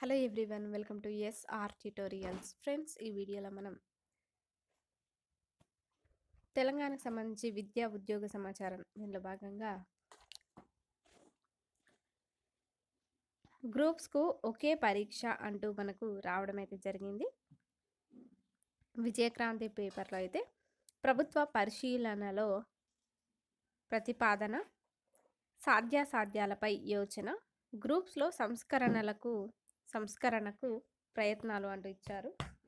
Hello everyone, welcome to SR tutorials. Friends, ఈ వీడియోలో మనం తెలంగాణకు సంబంధించి విద్యా ఉద్యోగ సమాచారం దీనిలో భాగంగా గ్రూప్స్కు ఒకే పరీక్ష అంటూ మనకు రావడం అయితే జరిగింది. విజయక్రాంతి పేపర్లో అయితే ప్రభుత్వ పరిశీలనలో ప్రతిపాదన, సాధ్యాసాధ్యాలపై యోచన, గ్రూప్స్లో సంస్కరణకు ప్రయత్నాలు అంటూ ఇచ్చారు.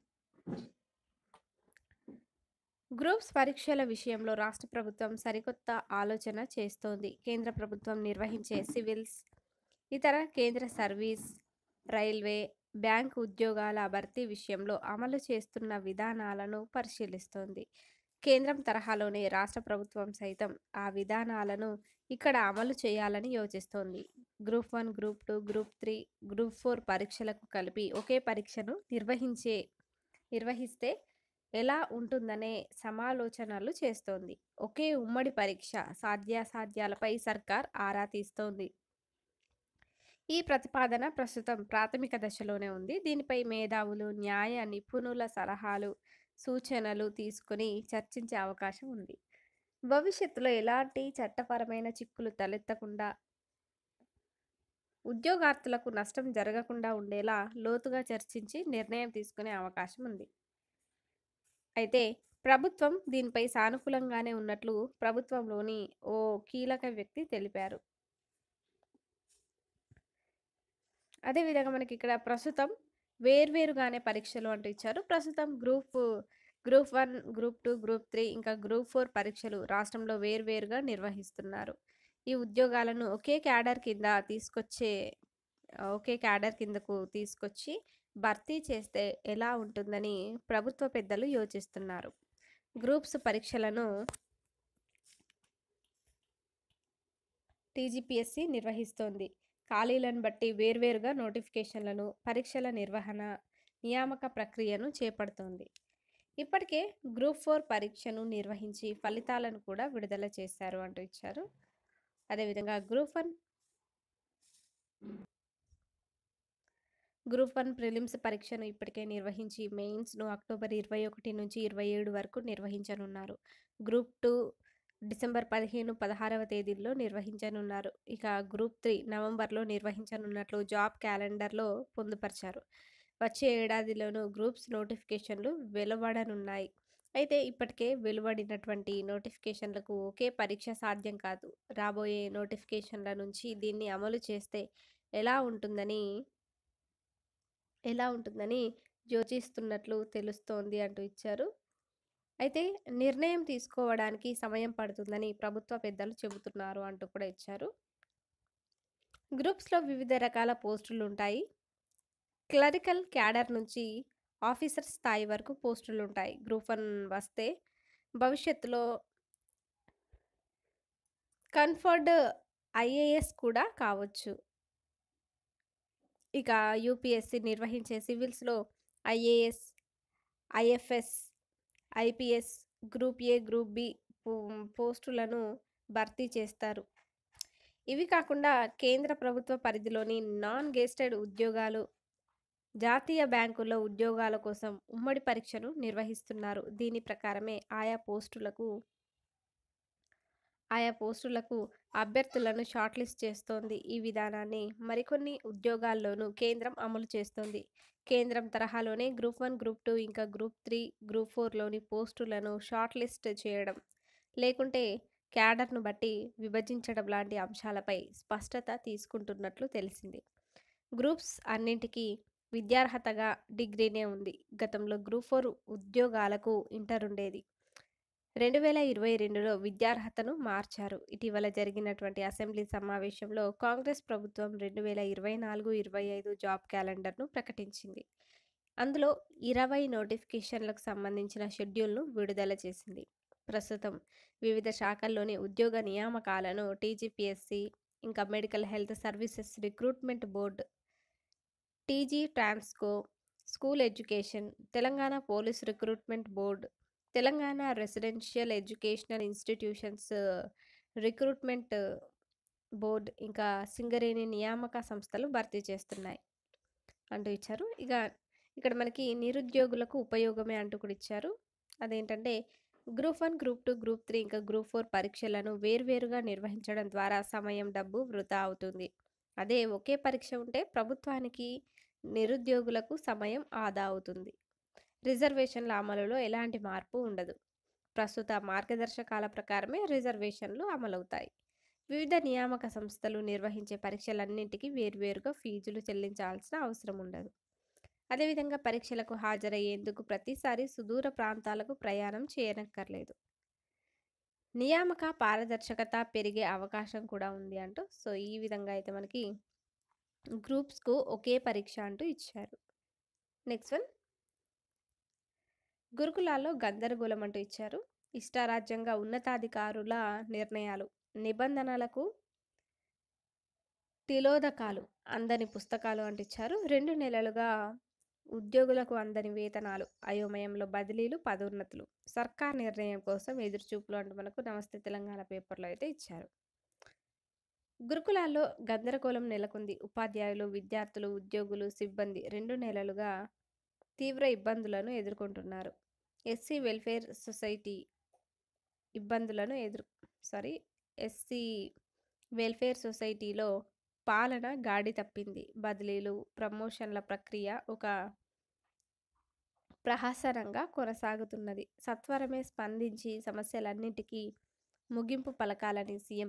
గ్రూప్స్ పరీక్షల విషయంలో రాష్ట్ర ప్రభుత్వం సరికొత్త ఆలోచన చేస్తోంది. కేంద్ర ప్రభుత్వం నిర్వహించే సివిల్స్, ఇతర కేంద్ర సర్వీస్, రైల్వే, బ్యాంకు ఉద్యోగాల భర్తీ విషయంలో అమలు చేస్తున్న విధానాలను పరిశీలిస్తోంది. కేంద్రం తరహాలోనే రాష్ట్ర ప్రభుత్వం సైతం ఆ విధానాలను ఇక్కడ అమలు చేయాలని యోచిస్తోంది. గ్రూప్ 1, గ్రూప్ 2, గ్రూప్ 3, గ్రూప్ 4 పరీక్షలకు కలిపి ఒకే పరీక్షను నిర్వహిస్తే ఎలా ఉంటుందనే సమాలోచనలు చేస్తోంది. ఒకే ఉమ్మడి పరీక్ష సాధ్యాసాధ్యాలపై సర్కార్ ఆరా తీస్తోంది. ఈ ప్రతిపాదన ప్రస్తుతం ప్రాథమిక దశలోనే ఉంది. దీనిపై మేధావులు, న్యాయ నిపుణుల సలహాలు, సూచనలు తీసుకుని చర్చించే అవకాశం ఉంది. భవిష్యత్తులో ఎలాంటి చట్టపరమైన చిక్కులు తలెత్తకుండా, ఉద్యోగార్థులకు నష్టం జరగకుండా ఉండేలా లోతుగా చర్చించి నిర్ణయం తీసుకునే అవకాశం ఉంది. అయితే ప్రభుత్వం దీనిపై సానుకూలంగానే ఉన్నట్లు ప్రభుత్వంలోని ఓ కీలక వ్యక్తి తెలిపారు. అదేవిధంగా మనకి ఇక్కడ ప్రస్తుతం వేర్వేరుగానే పరీక్షలు అంటూ ఇచ్చారు. ప్రస్తుతం గ్రూప్ 1, గ్రూప్ 2, గ్రూప్ 3 ఇంకా గ్రూప్ 4 పరీక్షలు రాష్ట్రంలో వేర్వేరుగా నిర్వహిస్తున్నారు. ఈ ఉద్యోగాలను ఒకే క్యాడర్ కిందకు తీసుకొచ్చి భర్తీ చేస్తే ఎలా ఉంటుందని ప్రభుత్వ పెద్దలు యోచిస్తున్నారు. గ్రూప్స్ పరీక్షలను టీజీపీఎస్సీ నిర్వహిస్తోంది. ఖాళీలను బట్టి వేర్వేరుగా నోటిఫికేషన్లను, పరీక్షల నిర్వహణ, నియామక ప్రక్రియను చేపడుతోంది. ఇప్పటికే గ్రూప్ 4 పరీక్షను నిర్వహించి ఫలితాలను కూడా విడుదల చేశారు అంటూ ఇచ్చారు. అదేవిధంగా గ్రూప్ 1 ప్రిలిమ్స్ పరీక్షను ఇప్పటికే నిర్వహించి మెయిన్స్ను అక్టోబర్ 21 నుంచి 27 వరకు నిర్వహించనున్నారు. గ్రూప్ 2 డిసెంబర్ 15, 16వ తేదీల్లో నిర్వహించనున్నారు. ఇక గ్రూప్ 3 నవంబర్లో నిర్వహించనున్నట్లు జాబ్ క్యాలెండర్లో పొందుపరిచారు. వచ్చే ఏడాదిలోనూ గ్రూప్స్ నోటిఫికేషన్లు వెలువడనున్నాయి. అయితే ఇప్పటికే వెలువడినటువంటి నోటిఫికేషన్లకు ఒకే పరీక్ష సాధ్యం కాదు. రాబోయే నోటిఫికేషన్ల నుంచి దీన్ని అమలు చేస్తే ఎలా ఉంటుందని యోచిస్తున్నట్లు తెలుస్తోంది అంటూ ఇచ్చారు. అయితే నిర్ణయం తీసుకోవడానికి సమయం పడుతుందని ప్రభుత్వ పెద్దలు చెబుతున్నారు అంటూ కూడా ఇచ్చారు. గ్రూప్స్లో వివిధ రకాల పోస్టులు ఉంటాయి. క్లరికల్ క్యాడర్ నుంచి ఆఫీసర్ స్థాయి వరకు పోస్టులు ఉంటాయి. గ్రూప్ 1 వస్తే భవిష్యత్తులో కన్ఫర్డ్ ఐఏఎస్ కూడా కావచ్చు. ఇక యూపీఎస్సీ నిర్వహించే సివిల్స్లో IAS, IFS, IPS, group A, group B పోస్టులను భర్తీ చేస్తారు. ఇవి కాకుండా కేంద్ర ప్రభుత్వ పరిధిలోని నాన్ గెజిటెడ్ ఉద్యోగాలు, జాతీయ బ్యాంకుల్లో ఉద్యోగాల కోసం ఉమ్మడి పరీక్షను నిర్వహిస్తున్నారు. దీని ప్రకారమే ఆయా పోస్టులకు అభ్యర్థులను షార్ట్ లిస్ట్ చేస్తోంది. ఈ విధానాన్ని మరికొన్ని ఉద్యోగాల్లోనూ కేంద్రం అమలు చేస్తోంది. కేంద్రం తరహాలోనే గ్రూప్ 1, గ్రూప్ 2 ఇంకా గ్రూప్ 3, గ్రూప్ 4లోని పోస్టులను షార్ట్ లిస్ట్ చేయడం, లేకుంటే క్యాడర్ను బట్టి విభజించడం లాంటి అంశాలపై స్పష్టత తీసుకుంటున్నట్లు తెలిసింది. గ్రూప్స్ అన్నింటికీ విద్యార్హతగా డిగ్రీనే ఉంది. గతంలో గ్రూప్ 4 ఉద్యోగాలకు ఇంటర్ ఉండేది. 2022లో విద్యార్హతను మార్చారు. ఇటీవల జరిగినటువంటి అసెంబ్లీ సమావేశంలో కాంగ్రెస్ ప్రభుత్వం 2024-25 జాబ్ క్యాలెండర్ను ప్రకటించింది. అందులో 20 నోటిఫికేషన్లకు సంబంధించిన షెడ్యూల్ను విడుదల చేసింది. ప్రస్తుతం వివిధ శాఖల్లోని ఉద్యోగ నియామకాలను టీజీపీఎస్సీ, ఇంకా medical health services recruitment board, TG Transco, school education, Telangana police recruitment board, Telangana residential educational institutions recruitment board, ఇంకా సింగరేణి నియామక సంస్థలు భర్తీ చేస్తున్నాయి. అంటూ ఇచ్చారు. ఇక్కడ మనకి నిరుద్యోగులకు ఉపయోగమే అంటూ కూడా ఇచ్చారు. అదేంటంటే గ్రూప్ 1, గ్రూప్ 2, గ్రూప్ 3 ఇంకా గ్రూప్ 4 పరీక్షలను వేర్వేరుగా నిర్వహించడం ద్వారా సమయం, డబ్బు వృధా అవుతుంది. అదే ఒకే పరీక్ష ఉంటే ప్రభుత్వానికి, నిరుద్యోగులకు సమయం ఆదా అవుతుంది. రిజర్వేషన్ల అమలులో ఎలాంటి మార్పు ఉండదు. ప్రస్తుత మార్గదర్శకాల ప్రకారమే రిజర్వేషన్లు అమలవుతాయి. వివిధ నియామక సంస్థలు నిర్వహించే పరీక్షలన్నింటికి వేర్వేరుగా ఫీజులు చెల్లించాల్సిన అవసరం ఉండదు. అదేవిధంగా పరీక్షలకు హాజరయ్యేందుకు ప్రతిసారి సుదూర ప్రాంతాలకు ప్రయాణం చేయనక్కర్లేదు. నియామక పారదర్శకత పెరిగే అవకాశం కూడా ఉంది అంటూ ఈ విధంగా అయితే మనకి గ్రూప్స్కు ఒకే పరీక్ష అంటూ ఇచ్చారు. నెక్స్ట్ వన్, గురుకులాల్లో గందరగోళం అంటూ ఇచ్చారు. ఇష్టారాజ్యంగా ఉన్నతాధికారుల నిర్ణయాలు, నిబంధనలకు తిలోదకాలు, అందని పుస్తకాలు అంటిచ్చారు. 2 నెలలుగా ఉద్యోగులకు అందని వేతనాలు, అయోమయంలో బదిలీలు, పదోన్నతులు, సర్కార్ నిర్ణయం కోసం ఎదురుచూపులు అంటూ మనకు నమస్తే తెలంగాణ పేపర్లో అయితే ఇచ్చారు. గురుకులాల్లో గందరగోళం నెలకొంది. ఉపాధ్యాయులు, విద్యార్థులు, ఉద్యోగులు, సిబ్బంది 2 నెలలుగా తీవ్ర ఇబ్బందులను ఎదుర్కొంటున్నారు. ఎస్సీ వెల్ఫేర్ సొసైటీ ఇబ్బందులను ఎదురు ఎస్సీ వెల్ఫేర్ సొసైటీలో పాలన గాడి తప్పింది. బదిలీలు, ప్రమోషన్ల ప్రక్రియ ఒక ప్రహసనంగా కొనసాగుతున్నది. సత్వరమే స్పందించి సమస్యలన్నింటికీ ముగింపు పలకాలని సీఎం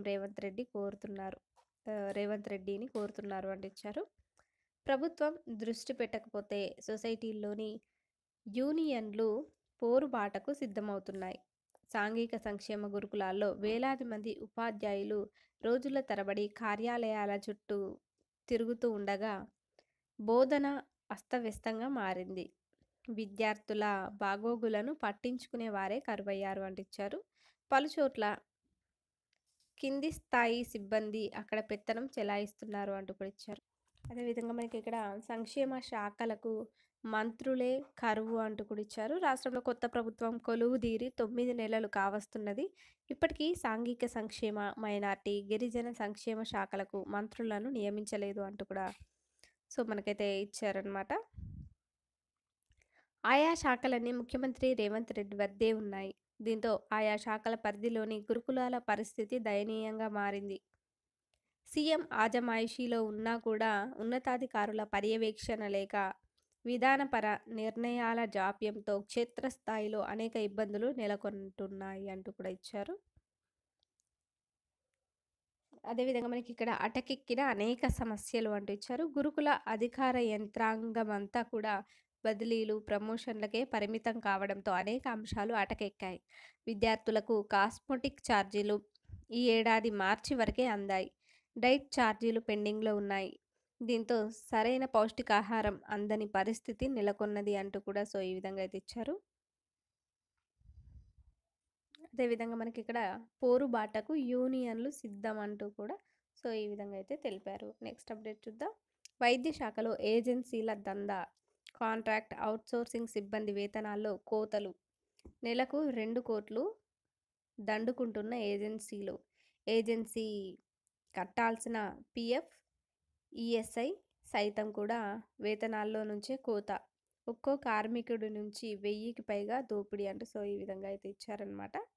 రేవంత్ రెడ్డిని కోరుతున్నారు అంటిచ్చారు. ప్రభుత్వం దృష్టి పెట్టకపోతే సొసైటీల్లోని యూనియన్లు పోరుబాటకు సిద్ధమవుతున్నాయి. సాంఘిక సంక్షేమ గురుకులాల్లో వేలాది మంది ఉపాధ్యాయులు రోజుల తరబడి కార్యాలయాల చుట్టూ తిరుగుతూ ఉండగా బోధన అస్తవ్యస్తంగా మారింది. విద్యార్థుల బాగోగులను పట్టించుకునే వారే కరువయ్యారు అంటిచ్చారు. పలుచోట్ల కింది స్థాయి సిబ్బంది అక్కడ పెత్తనం చెలాయిస్తున్నారు అంటూ కూడా ఇచ్చారు. అదేవిధంగా మనకి ఇక్కడ సంక్షేమ శాఖలకు మంత్రులే కరువు అంటూ కూడా ఇచ్చారు. రాష్ట్రంలో కొత్త ప్రభుత్వం కొలువుదీరి 9 నెలలు కావస్తున్నది. ఇప్పటికీ సాంఘిక సంక్షేమ, మైనార్టీ, గిరిజన సంక్షేమ శాఖలకు మంత్రులను నియమించలేదు అంటూ కూడా మనకైతే ఇచ్చారనమాట. ఆయా శాఖలన్నీ ముఖ్యమంత్రి రేవంత్ రెడ్డి వద్దే ఉన్నాయి. దీంతో ఆయా శాఖల పరిధిలోని గురుకులాల పరిస్థితి దయనీయంగా మారింది. సీఎం ఆజమాయిషీలో ఉన్నా కూడా ఉన్నతాధికారుల పర్యవేక్షణ లేక విధానపర నిర్ణయాల జాప్యంతో క్షేత్రస్థాయిలో అనేక ఇబ్బందులు నెలకొంటున్నాయి అంటూ కూడా ఇచ్చారు. అదేవిధంగా మనకి ఇక్కడ అటకెక్కిన అనేక సమస్యలు అంటూ ఇచ్చారు. గురుకుల అధికార యంత్రాంగమంతా కూడా బదిలీలు, ప్రమోషన్లకే పరిమితం కావడంతో అనేక అంశాలు అటకెక్కాయి. విద్యార్థులకు కాస్మోటిక్ ఛార్జీలు ఈ ఏడాది మార్చి వరకే అందాయి. డైట్ ఛార్జీలు పెండింగ్లో ఉన్నాయి. దీంతో సరైన పౌష్టికాహారం అందని పరిస్థితి నెలకొన్నది అంటూ కూడా ఈ విధంగా అయితే ఇచ్చారు. అదేవిధంగా మనకి ఇక్కడ పోరుబాటకు యూనియన్లు సిద్ధం అంటూ కూడా ఈ విధంగా అయితే తెలిపారు. నెక్స్ట్ అప్డేట్ చూద్దాం. వైద్య శాఖలో ఏజెన్సీల దందా, కాంట్రాక్ట్ అవుట్సోర్సింగ్ సిబ్బంది వేతనాల్లో కోతలు, నెలకు 2 కోట్లు దండుకుంటున్న ఏజెన్సీ కట్టాల్సిన పీఎఫ్, ఈఎస్ఐ సైతం కూడా వేతనాల్లో నుంచే కోత. ఒక్కో కార్మికుడి నుంచి 1000కి పైగా దోపిడీ అంటూ ఈ విధంగా అయితే ఇచ్చారనమాట.